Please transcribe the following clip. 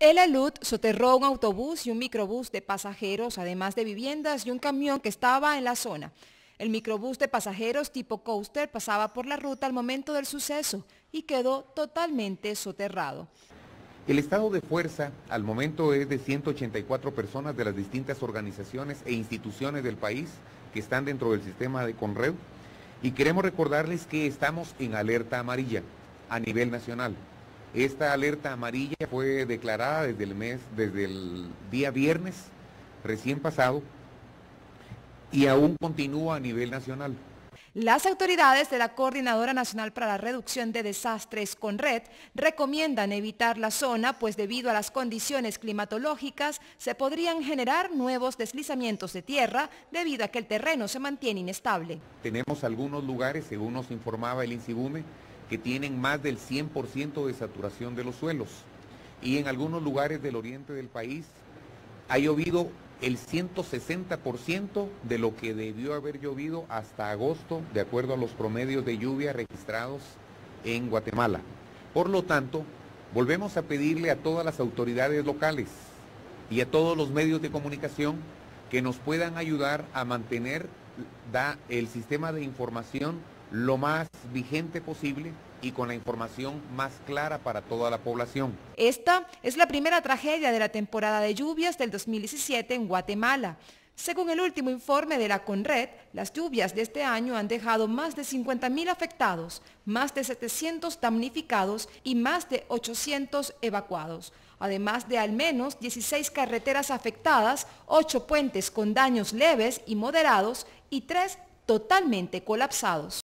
El alud soterró un autobús y un microbús de pasajeros, además de viviendas y un camión que estaba en la zona. El microbús de pasajeros tipo coaster pasaba por la ruta al momento del suceso y quedó totalmente soterrado. El estado de fuerza al momento es de 184 personas de las distintas organizaciones e instituciones del país que están dentro del sistema de Conred, y queremos recordarles que estamos en alerta amarilla a nivel nacional. Esta alerta amarilla fue declarada desde el día viernes recién pasado y aún continúa a nivel nacional. Las autoridades de la Coordinadora Nacional para la Reducción de Desastres, CONRED, recomiendan evitar la zona, pues debido a las condiciones climatológicas se podrían generar nuevos deslizamientos de tierra debido a que el terreno se mantiene inestable. Tenemos algunos lugares, según nos informaba el INSIBUME, que tienen más del 100% de saturación de los suelos, y en algunos lugares del oriente del país ha llovido el 160% de lo que debió haber llovido hasta agosto, de acuerdo a los promedios de lluvia registrados en Guatemala. Por lo tanto, volvemos a pedirle a todas las autoridades locales y a todos los medios de comunicación que nos puedan ayudar a mantener el sistema de información lo más vigente posible y con la información más clara para toda la población. Esta es la primera tragedia de la temporada de lluvias del 2017 en Guatemala. Según el último informe de la CONRED, las lluvias de este año han dejado más de 50.000 afectados, más de 700 damnificados y más de 800 evacuados. Además de al menos 16 carreteras afectadas, 8 puentes con daños leves y moderados y 3 totalmente colapsados.